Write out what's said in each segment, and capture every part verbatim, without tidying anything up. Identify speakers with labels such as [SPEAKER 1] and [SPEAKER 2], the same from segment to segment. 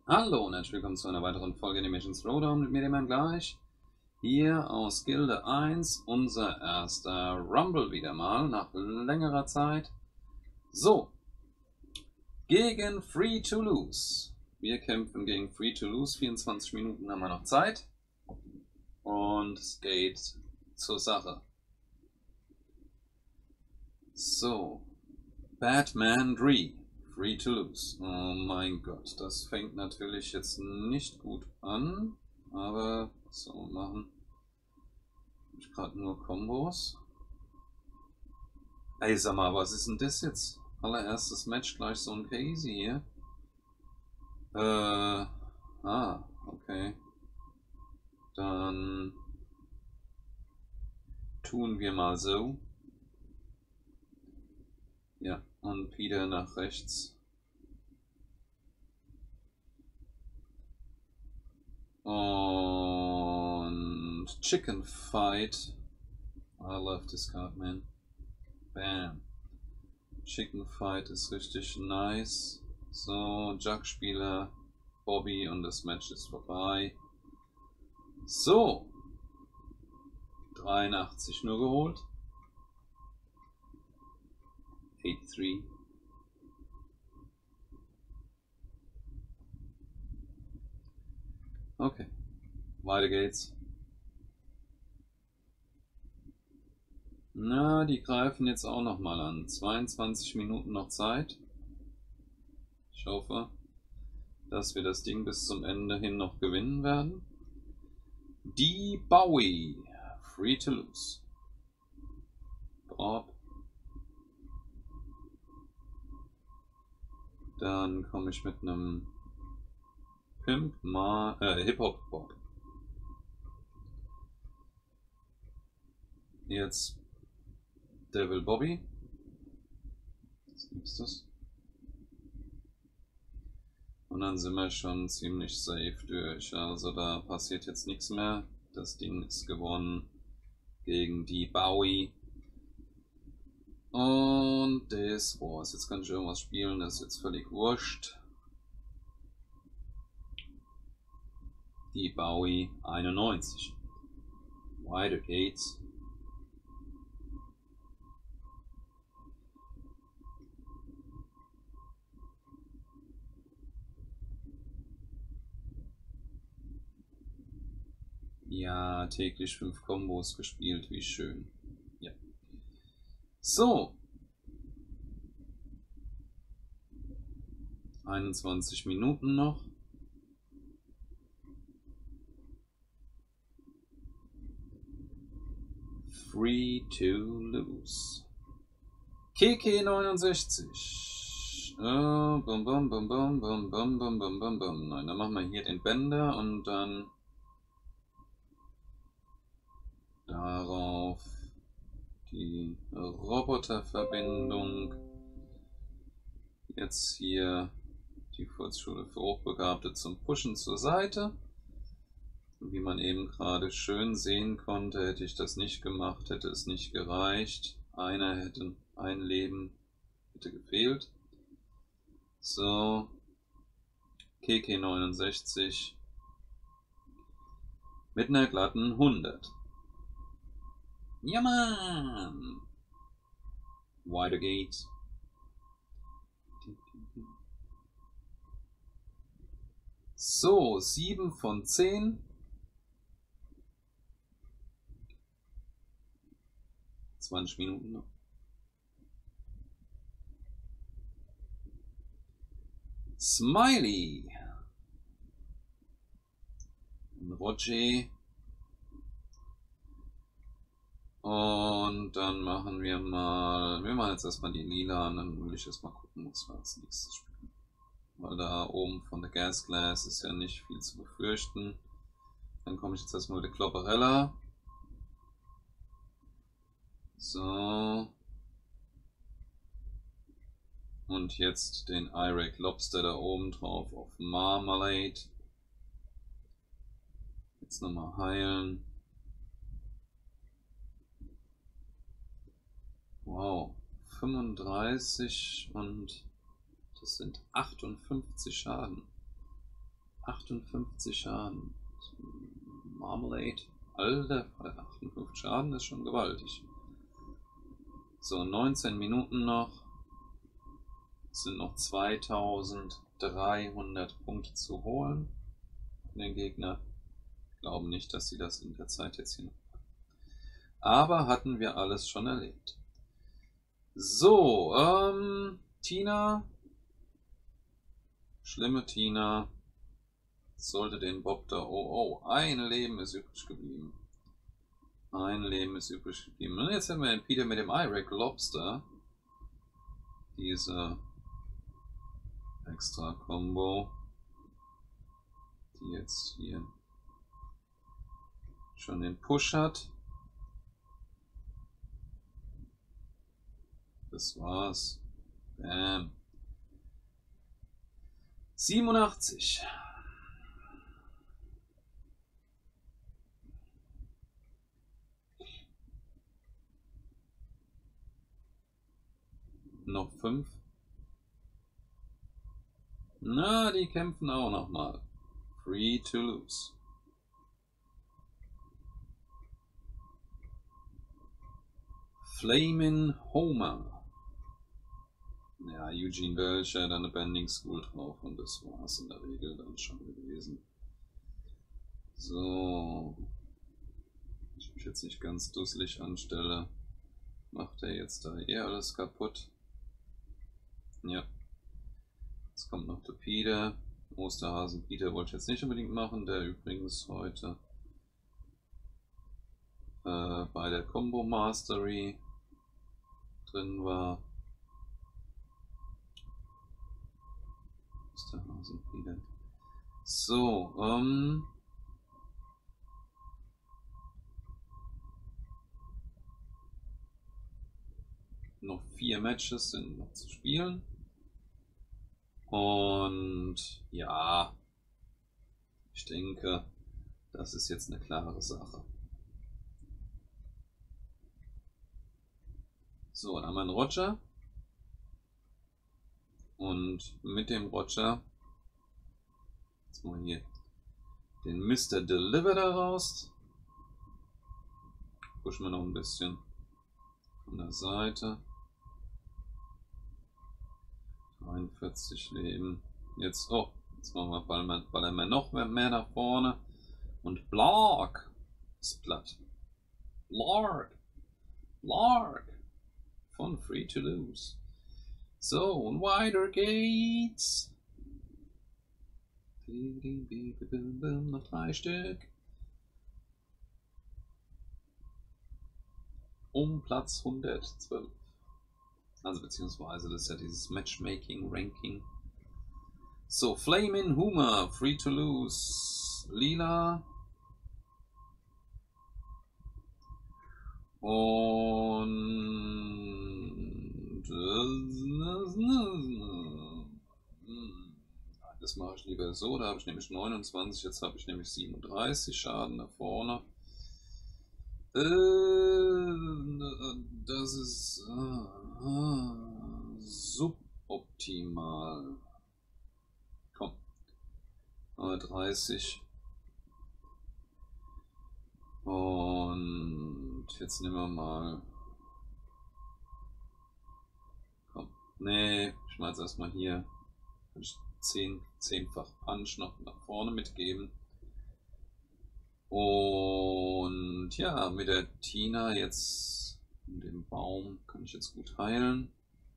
[SPEAKER 1] Hallo und herzlich willkommen zu einer weiteren Folge Animations Throwdown mit mir, dem Herrn Gleich. Hier aus Gilde eins, unser erster Rumble wieder mal, nach längerer Zeit. So, gegen Free to Lose. Wir kämpfen gegen Free to Lose, vierundzwanzig Minuten haben wir noch Zeit. Und es geht zur Sache. So, Batman drei. Free to Lose. Oh mein Gott, das fängt natürlich jetzt nicht gut an. Aber so machen. Ich gerade nur Kombos. Ey, sag mal, was ist denn das jetzt? Allererstes Match gleich so ein Casey hier. Äh. Ah, okay. Dann tun wir mal so. Ja, und wieder nach rechts. Und Chicken Fight. I love this card, man. Bam. Chicken Fight ist richtig nice. So, Jug-Spieler, Bobby und das Match ist vorbei. So. dreiundachtzig nur geholt. dreiundachtzig. Okay. Weiter geht's. Na, die greifen jetzt auch nochmal an. zweiundzwanzig Minuten noch Zeit. Ich hoffe, dass wir das Ding bis zum Ende hin noch gewinnen werden. Die Bowie. Free to Lose. Bob. Dann komme ich mit einem Pimp, Ma, äh, Hip-Hop Bob. Jetzt Devil Bobby. Was ist das? Und dann sind wir schon ziemlich safe durch. Also da passiert jetzt nichts mehr. Das Ding ist gewonnen gegen die Bowie. Und das war's. Jetzt kann ich irgendwas spielen, das ist jetzt völlig wurscht. Die Bowie einundneunzig. Weiter geht's. Ja, täglich fünf Kombos gespielt, wie schön. Ja. So. einundzwanzig Minuten noch. Free to Lose. K K neunundsechzig. Oh, bum, bum, bum, bum, bum, bum, bum, bum, bum, bum. Nein, dann machen wir hier den Bänder und dann darauf die Roboterverbindung. Jetzt hier die Volksschule für Hochbegabte zum Pushen zur Seite. Wie man eben gerade schön sehen konnte, hätte ich das nicht gemacht, hätte es nicht gereicht. Einer hätte, ein Leben hätte gefehlt. So, K K neunundsechzig mit einer glatten hundert. Ja, Mann! Weiter geht's. So, sieben von zehn. zwanzig Minuten noch. Smiley. Roger. Und dann machen wir mal, wir machen jetzt erstmal die lila und dann will ich erstmal gucken, was wir als nächstes spielen. Weil da oben von der Gas Glass ist ja nicht viel zu befürchten. Dann komme ich jetzt erstmal mit der Klopperella. So. Und jetzt den Iraq Lobster da oben drauf auf Marmalade. Jetzt nochmal heilen. Wow. fünfunddreißig und das sind achtundfünfzig Schaden. achtundfünfzig Schaden. Marmalade. Alter, achtundfünfzig Schaden ist schon gewaltig. So, neunzehn Minuten noch. Es sind noch zweitausenddreihundert Punkte zu holen. Den Gegner glauben nicht, dass sie das in der Zeit jetzt hier noch machen. Aber hatten wir alles schon erlebt. So, ähm, Tina. Schlimme Tina. Sollte den Bob da... Oh, oh, ein Leben ist übrig geblieben. Ein Leben ist übrig geblieben. Und jetzt haben wir den Peter mit dem Irek Lobster. Diese extra Combo, die jetzt hier schon den Push hat. Das war's. Bam. siebenundachtzig. Noch fünf. Na, die kämpfen auch noch mal. Free to lose. Flamin' Homer. Ja, Eugene Belcher hat eine Bending School drauf und das war es in der Regel dann schon gewesen. So. Wenn ich mich jetzt nicht ganz dusselig anstelle, macht er jetzt da eh alles kaputt. Ja. Jetzt kommt noch der Peter. Osterhasen Peter wollte ich jetzt nicht unbedingt machen, der übrigens heute äh, bei der Combo Mastery drin war. Osterhasen Peter. So, ähm. noch vier Matches sind noch zu spielen. Und ja, ich denke, das ist jetzt eine klare Sache. So, dann haben wir einen Roger. Und mit dem Roger, jetzt mal hier den Mister Deliver da raus. Pushen wir noch ein bisschen von der Seite. dreiundvierzig Leben. Jetzt, oh, jetzt machen wir ballern, ballern wir noch mehr nach vorne. Und Blarg ist platt. Blarg. Blarg. Von Free to Lose. So, und weiter geht's. Noch drei Stück. Um Platz hundertzwölf. Also beziehungsweise das ist ja dieses Matchmaking Ranking. So, Flamin' Homer, Free to Lose, Lila. Und das mache ich lieber so, da habe ich nämlich neunundzwanzig, jetzt habe ich nämlich siebenunddreißig Schaden da vorne. Das ist äh, suboptimal. Komm. dreißig. Und jetzt nehmen wir mal. Komm. Nee, ich mache jetzt erstmal hier. Kann ich zehn, zehnfach Punch noch nach vorne mitgeben. Und ja, mit der Tina jetzt in dem Baum kann ich jetzt gut heilen.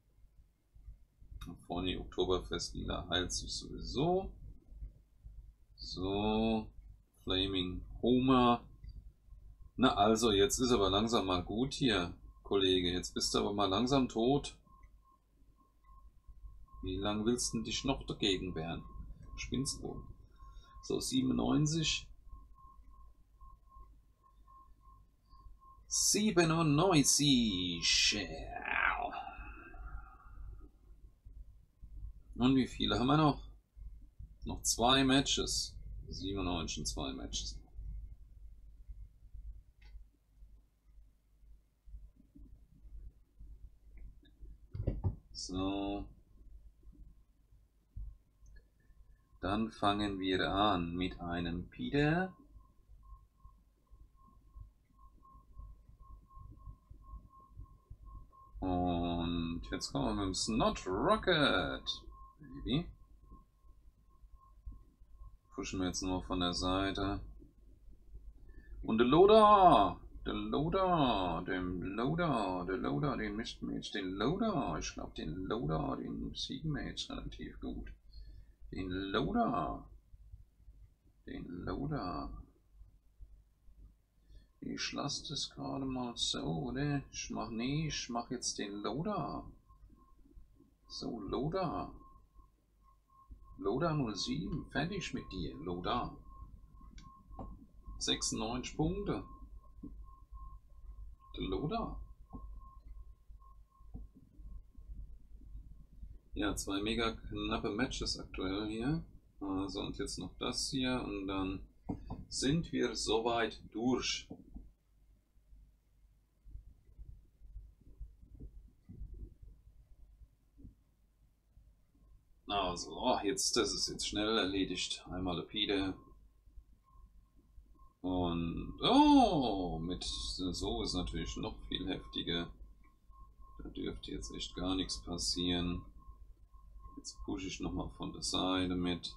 [SPEAKER 1] Vorne die Oktoberfest Lila heilt sich sowieso. So, Flaming Homer. Na also, jetzt ist aber langsam mal gut hier, Kollege. Jetzt bist du aber mal langsam tot. Wie lange willst du dich noch dagegen wehren? Spinnst wohl. So, siebenundneunzig. siebenundneunzig. Und wie viele haben wir noch? Noch zwei Matches. siebenundneunzig und zwei Matches. So. Dann fangen wir an mit einem Pide. Und jetzt kommen wir mit dem Snot Rocket. Baby. Pushen wir jetzt nur von der Seite. Und der Loader! Der Loader! Den Loader! Der Loader, den Mistmage, den Loader! Ich glaube, den Loader, den Siegenmage relativ gut. Den Loader! Den Loader! Ich lasse das gerade mal so, oder? Ich mach nee, ich mach jetzt den Loader. So, Loader. Loader null sieben, fertig mit dir, Loader. sechsundneunzig Punkte. Der Loader. Ja, zwei mega knappe Matches aktuell hier. Also und jetzt noch das hier und dann sind wir soweit durch. Also, oh, jetzt, das ist jetzt schnell erledigt. Einmal Lepide. Und, oh, mit so ist natürlich noch viel heftiger. Da dürfte jetzt echt gar nichts passieren. Jetzt pushe ich nochmal von der Seite mit.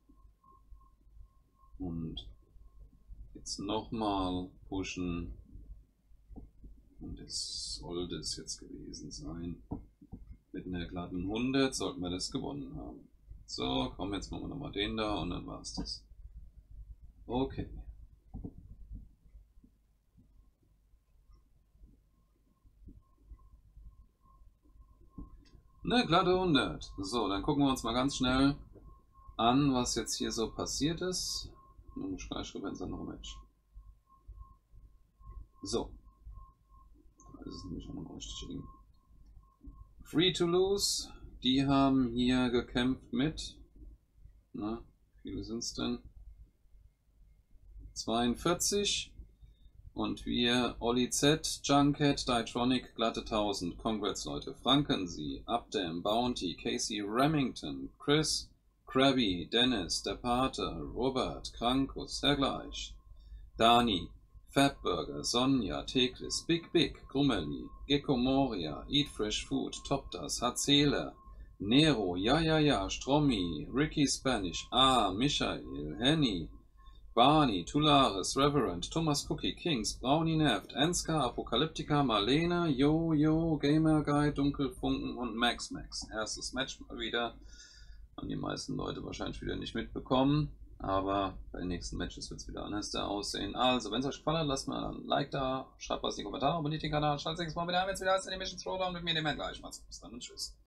[SPEAKER 1] Und jetzt nochmal pushen. Und das sollte es jetzt gewesen sein. Mit einer glatten hundert sollten wir das gewonnen haben. So, komm, jetzt machen wir nochmal den da und dann war es das. Okay. Eine glatte hundert. So, dann gucken wir uns mal ganz schnell an, was jetzt hier so passiert ist. Nun gleich rüber ins andere Match. So. Da ist es nämlich auch noch richtig eng. Free to Lose, die haben hier gekämpft mit, na, wie viele sind es denn? zweiundvierzig und wir Olli Z, Junket, Ditronic, glatte tausend. Congrats Leute, Frankensee, Updam, Bounty, Casey Remington, Chris, Krabby, Dennis, der Pate, Robert, Krankus, Hergleich, Dani, Fatburger, Sonja, Teklis, Big Big, Grummeli, Gecko Moria, Eat Fresh Food, Topdas, Hazela, Nero, Ja Ja Ja, Strommi, Ricky Spanish, A, Michael, Henny, Barney, Tularis, Reverend, Thomas Cookie, Kings, Brownie Nervt, Enska, Apokalyptika, Marlene, Yo Yo, Gamer Guy, Dunkelfunken und Max Max. Erstes Match mal wieder. Haben die meisten Leute wahrscheinlich wieder nicht mitbekommen. Aber bei den nächsten Matches wird es wieder anders aussehen. Also, wenn es euch gefallen hat, lasst mal ein Like da, schreibt was in die Kommentare, abonniert den Kanal, schaltet nächstes Mal wieder ein, wenn es wieder heißt Animation Throwdown mit mir, dem Herrn gleich. Macht's gut, bis dann und tschüss.